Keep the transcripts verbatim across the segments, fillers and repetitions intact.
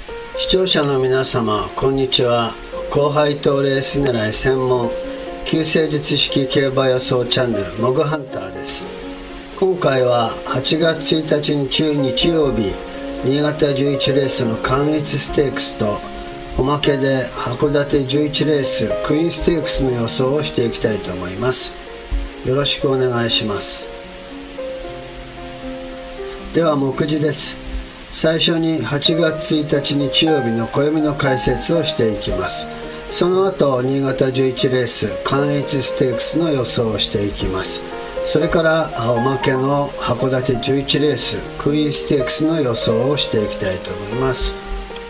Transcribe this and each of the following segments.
視聴者の皆様こんにちは。高配当レース狙い専門救世術式競馬予想チャンネルモグハンターです。今回ははちがつついたち日日曜日新潟じゅういちレースの関越ステークスとおまけで函館じゅういちレースクイーンステークスの予想をしていきたいと思います。よろしくお願いします。では目次です。最初にはちがつついたち日曜日の暦の解説をしていきます。その後新潟じゅういちレース関越ステークスの予想をしていきます。それからおまけの函館じゅういちレースクイーンステークスの予想をしていきたいと思います。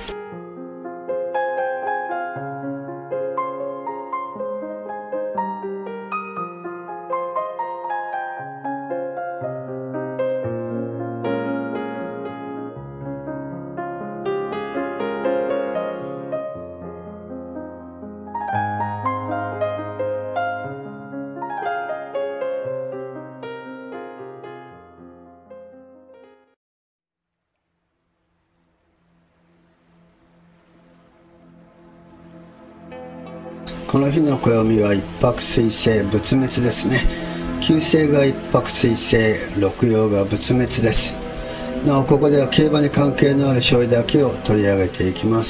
この日の暦は一泊水星仏滅ですね。旧星が一泊水星、六曜が仏滅です。なおここでは競馬に関係のある勝利だけを取り上げていきます。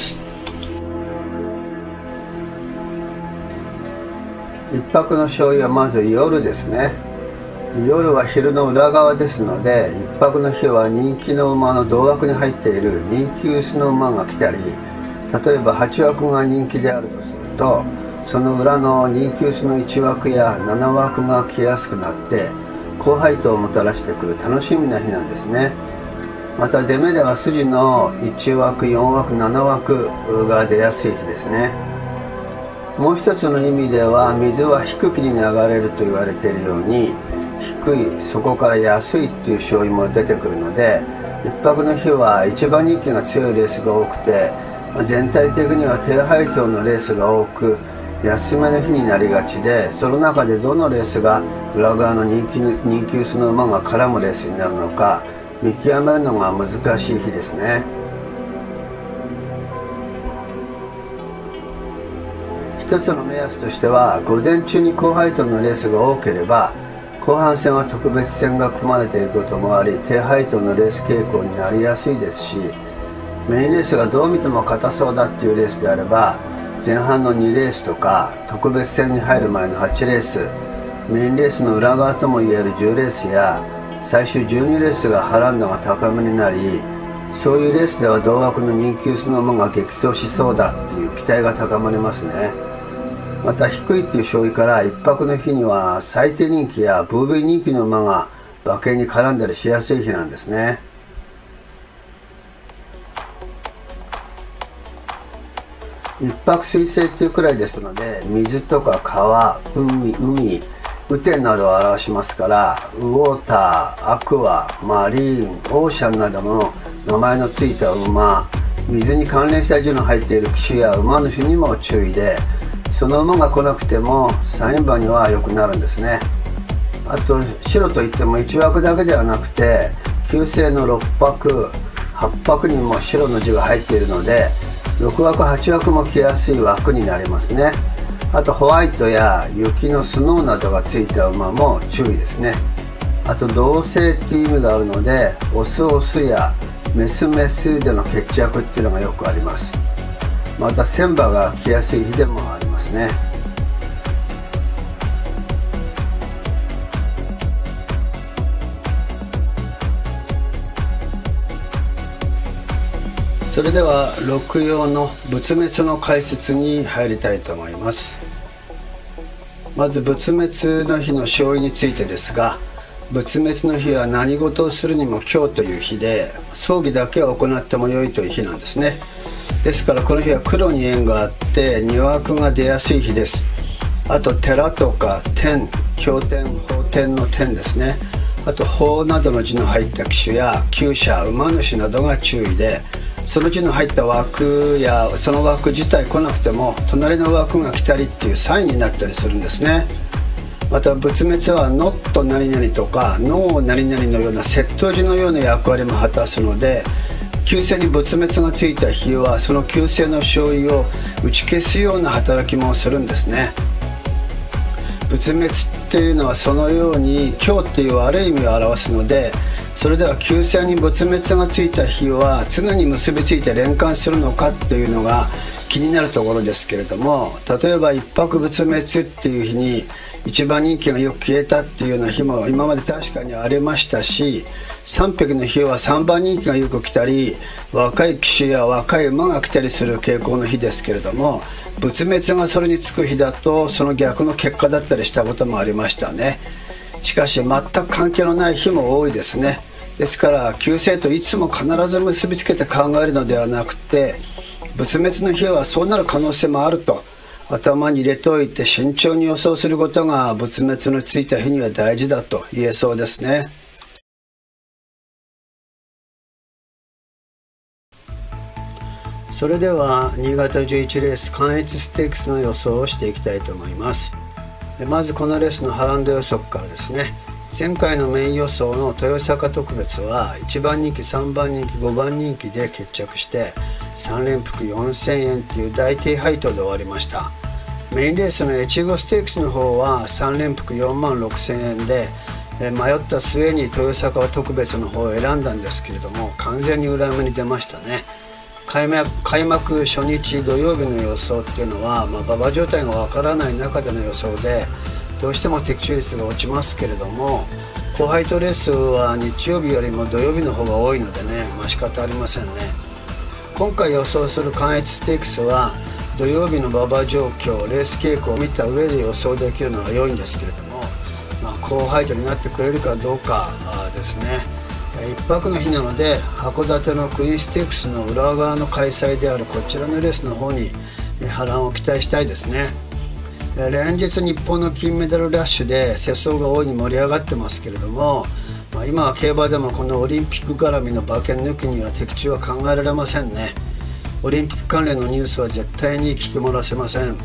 一泊の勝利はまず夜ですね。夜は昼の裏側ですので、一泊の日は人気の馬の同枠に入っている人気薄の馬が来たり、例えばはち枠が人気であるとするとその裏の人気薄のいち枠やなな枠が来やすくなって高配当をもたらしてくる楽しみな日なんですね。また出目では筋のいち枠よん枠なな枠が出やすい日ですね。もう一つの意味では水は低気に流れると言われているように低いそこから安いっていう勝因も出てくるので、一泊の日は一番人気が強いレースが多くて全体的には低配当のレースが多く安めの日になりがちで、その中でどのレースが裏側の人気人気薄の馬が絡むレースになるのか見極めるのが難しい日ですね。一つの目安としては午前中に高配当のレースが多ければ後半戦は特別戦が組まれていることもあり低配当のレース傾向になりやすいですし、メインレースがどう見ても硬そうだっていうレースであれば前半のにレースとか特別戦に入る前のはちレース、メインレースの裏側ともいえるじゅうレースや最終じゅうにレースが波乱度が高めになり、そういうレースでは同枠の人気薄の馬が激走しそうだっていう期待が高まりますね。また低いっていう勝利から一泊の日には最低人気やブービー人気の馬が馬券に絡んだりしやすい日なんですね。一泊水星っていうくらいですので水とか川、海、海、雨天などを表しますから、ウォーター、アクア、マリーン、オーシャンなどの名前のついた馬、水に関連した字の入っている騎手や馬主にも注意で、その馬が来なくてもサイン馬には良くなるんですね。あと白といってもいち枠だけではなくて旧星のろっ泊、はち泊にも白の字が入っているのでろく枠はち枠も来やすい枠になりますね。あとホワイトや雪のスノーなどがついた馬も注意ですね。あと同性っていう意味があるのでオスオスやメスメスでの決着っていうのがよくあります。また戦馬が来やすい日でもありますね。それでは六曜の仏滅の解説に入りたいと思います。まず仏滅の日の勝因についてですが、仏滅の日は何事をするにも今日という日で葬儀だけは行っても良いという日なんですね。ですからこの日は黒に縁があってに枠が出やすい日です。あと寺とか天、経典、法典の天ですね。あと法などの字の入った騎手や厩舎、馬主などが注意で、その字の入った枠やその枠自体来なくても隣の枠が来たりっていうサインになったりするんですね。また仏滅はノット何々とかノー何々のような接頭字のような役割も果たすので、 急性に仏滅がついた火はその急性の勝因を打ち消すような働きもするんですね。仏滅っていうのはそのように凶っていう悪い意味を表すので、それでは急性に仏滅がついた火は常に結びついて連関するのかっていうのが気になるところですけれども、例えば一泊仏滅っていう日に一番人気がよく消えたっていうような日も今まで確かにありましたし、三匹の日は三番人気がよく来たり、若い騎手や若い馬が来たりする傾向の日ですけれども、仏滅がそれにつく日だとその逆の結果だったりしたこともありましたね。しかし全く関係のない日も多いですね。ですから急性といつも必ず結びつけて考えるのではなくて、仏滅の日はそうなる可能性もあると頭に入れておいて慎重に予想することが仏滅のついた日には大事だと言えそうですね。それでは新潟じゅういちレース関越ステークスの予想をしていきたいと思います。でまずこのレースの波乱度予測からですね。前回のメイン予想の豊坂特別はいちばん人気さんばん人気ごばん人気で決着してさん連複よんせんえんという大低配当で終わりました。メインレースの越後ステークスの方はさん連複よんまんろくせんえんで迷った末に豊坂特別の方を選んだんですけれども、完全に裏目に出ましたね。開幕、開幕初日土曜日の予想っていうのは、まあ、馬場状態がわからない中での予想でどうしても的中率が落ちますけれども、高配当レースは日曜日よりも土曜日の方が多いのでね、まあ、仕方ありませんね。今回予想する関越ステークスは土曜日の馬場状況レース傾向を見た上で予想できるのは良いんですけれども、まあ、高配当になってくれるかどうかですね。一泊の日なので函館のクイーンステークスの裏側の開催であるこちらのレースの方に波乱を期待したいですね。連日日本の金メダルラッシュで世相が大いに盛り上がってますけれども、まあ、今は競馬でもこのオリンピック絡みの馬券抜きには的中は考えられませんね。オリンピック関連のニュースは絶対に聞き漏らせません。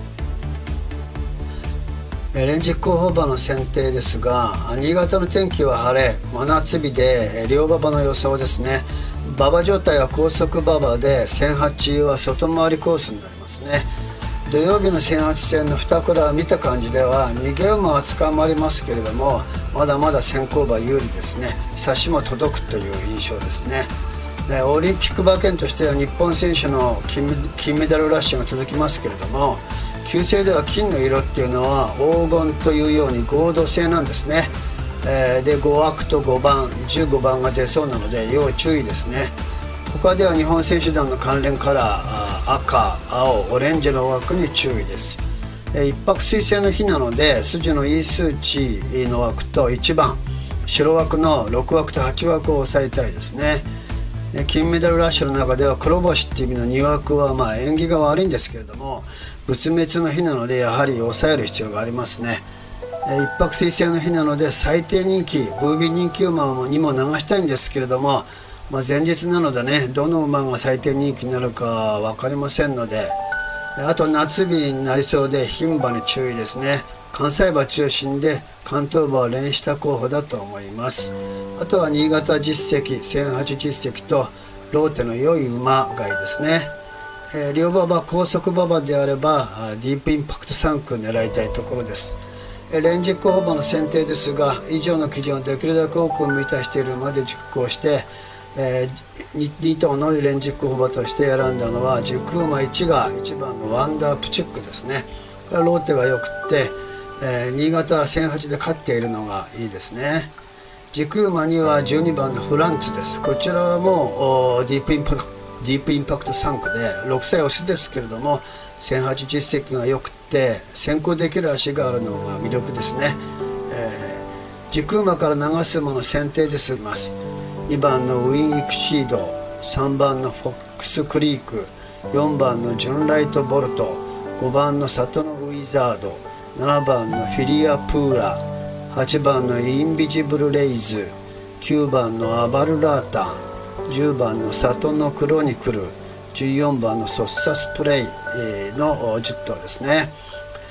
連日候補馬の選定ですが、新潟の天気は晴れ真夏日で両馬場の予想ですね。馬場状態は高速馬場でせんはちは外回りコースになりますね。土曜日のせんはち戦のに倉見た感じでは逃げ馬は捕まりますけれども、まだまだ先行馬有利ですね。差しも届くという印象ですね。オリンピック馬券としては日本選手の 金, 金メダルラッシュが続きますけれども、旧姓では金の色っていうのは黄金というように合同性なんですね。えー、でご枠とごばんじゅうごばんが出そうなので要注意ですね。他では日本選手団の関連カラー赤青オレンジの枠に注意です。えー、一泊水星の日なので筋のいい数値の枠といちばん白枠のろく枠とはち枠を抑えたいですね。金メダルラッシュの中では黒星っていう意味のに枠はまあ縁起が悪いんですけれども、仏滅の日なのでやはり抑える必要がありますね。一泊水星の日なので最低人気ブービー人気馬にも流したいんですけれども、まあ、前日なのでね、どの馬が最低人気になるか分かりませんので、あと夏日になりそうで牝馬に注意ですね。関西馬中心で関東馬を連した候補だと思います。あとは新潟実績せんはち実績とローテの良い馬がいいですね。えー、両馬場高速馬場であればディープインパクトさん区狙いたいところです。えー、連軸候補馬の選定ですが、以上の基準をできるだけ多く満たしている馬で熟考して、えー、に頭の連軸候補馬として選んだのは軸馬いちがいちばんのワンダープチュックですね。これはローテがよくって、えー、新潟はせんはちで勝っているのがいいですね。軸馬にはじゅうにばんのフランツです。こちらはもうディープインパクトディープインパクトさん区でろくさいオスですけれども、せんはち実績が良くて先行できる足があるのが魅力ですね。えー、軸馬から流す馬の選定で済みます。にばんのウィン・イクシード、さんばんのフォックス・クリーク、よんばんのジュンライト・ボルト、ごばんのサトノ・ウィザード、ななばんのフィリア・プーラ、はちばんのインビジブル・レイズ、きゅうばんのアバルラータン、じゅうばんのサトノ・クロニクル、じゅうよんばんのソッサスプレイのじゅっ頭ですね。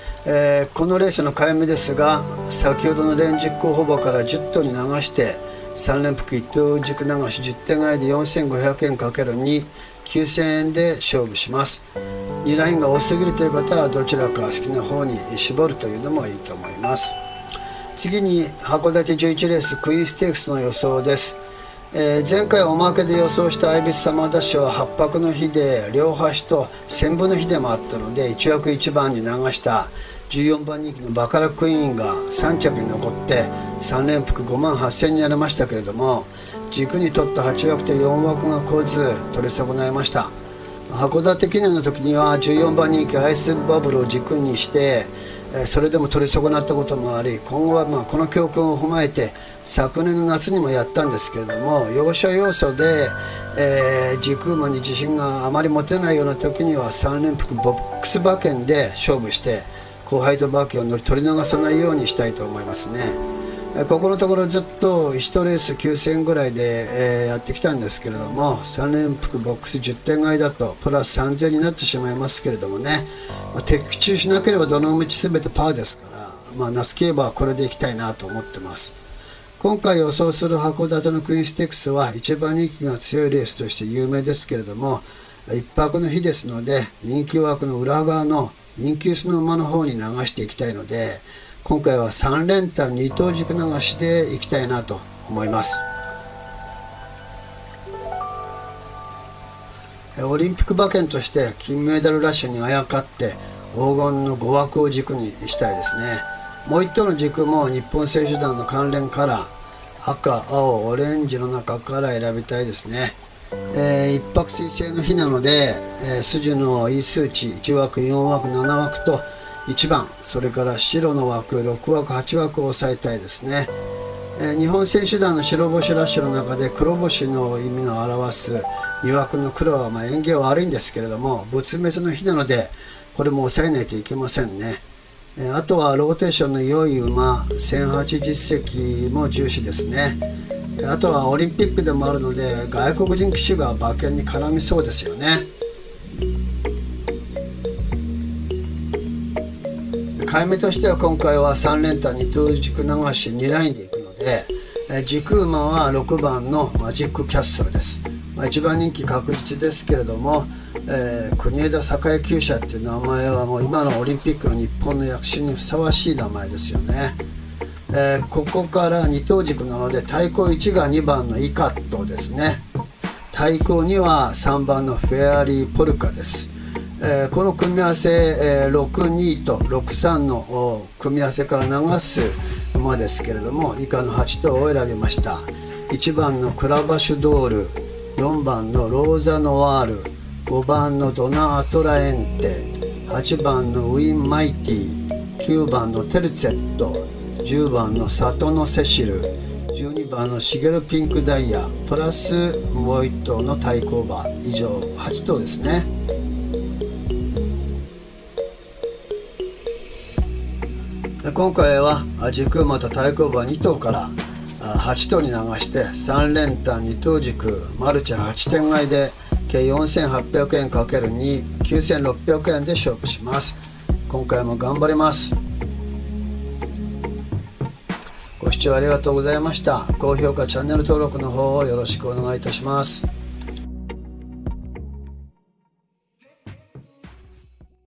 えー、このレースの開目ですが、先ほどの連軸候補馬からじゅっ頭に流してさん連複一等軸流しじゅってん買いでよんせんごひゃくえん ×に きゅうせんえんで勝負します。にラインが多すぎるという方はどちらか好きな方に絞るというのもいいと思います。次に函館じゅういちレースクイーンステークスの予想です。えー、前回おまけで予想したアイビスサマーダッシュははっぱくの日で両端と千分の日でもあったのでいち枠いちばんに流したじゅうよんばん人気のバカラクイーンがさん着に残ってさん連複ごまんはっせんになりましたけれども、軸に取ったはち枠とよん枠が来ず取り損ないました。函館記念の時にはじゅうよんばん人気アイスバブルを軸にしてそれでも取り損なったこともあり、今後はまあこの教訓を踏まえて昨年の夏にもやったんですけれども、要所要所で、えー、軸馬に自信があまり持てないような時にはさん連複ボックス馬券で勝負して後輩と馬券を乗り取り逃さないようにしたいと思いますね。ここのところずっといちレースきゅうせんえんぐらいで、えー、やってきたんですけれども、さん連複ボックスじゅってん買いだとプラスさんぜんえんになってしまいますけれどもね、まあ、的中しなければどの道全てパーですから、まあ、那須競馬はこれでいきたいなと思ってます。今回予想する函館のクイーンステークスはいちばん人気が強いレースとして有名ですけれども、一泊の日ですので人気枠の裏側の人気薄の馬の方に流していきたいので、今回はさん連単に等軸流しでいきたいなと思います。オリンピック馬券として金メダルラッシュにあやかって黄金のご枠を軸にしたいですね。もう一頭の軸も日本選手団の関連カラー赤、青、オレンジの中から選びたいですね。えー、一泊水星の日なので、えー、筋のいい数値いち枠よん枠なな枠といちばん、それから白の枠ろく枠はち枠を抑えたいですね。えー、日本選手団の白星ラッシュの中で黒星の意味の表すに枠の黒はまあ縁起は悪いんですけれども、仏滅の日なのでこれも抑えないといけませんね。えー、あとはローテーションの良い馬せんはち実績も重視ですね。あとはオリンピックでもあるので外国人騎手が馬券に絡みそうですよね。買い目としては今回はさん連単に等軸流しにラインでいくので、軸馬はろくばんのマジックキャッスルです。まあ、いちばん人気確実ですけれども、えー、国枝栄厩舎っていう名前はもう今のオリンピックの日本の躍進にふさわしい名前ですよね。えー、ここからに等軸なので対抗いちがにばんのイカットですね。対抗にはさんばんのフェアリーポルカです。えー、この組み合わせ、えー、ろくにとろくさんの組み合わせから流す馬ですけれども、以下のはち頭を選びました。いちばんのクラバシュドール、よんばんのローザノワール、ごばんのドナアトラエンテ、はちばんのウィンマイティ、きゅうばんのテルツェット、じゅうばんのサトノセシル、じゅうにばんのシゲルピンクダイヤプラスもういち頭の対抗馬、以上はち頭ですね。今回は軸馬と対抗馬に頭からはち頭に流してさん連単に等軸マルチはちてん買いで計よんせんはっぴゃくえん ×に きゅうせんろっぴゃくえんで勝負します。今回も頑張ります。ご視聴ありがとうございました。高評価チャンネル登録の方をよろしくお願いいたします。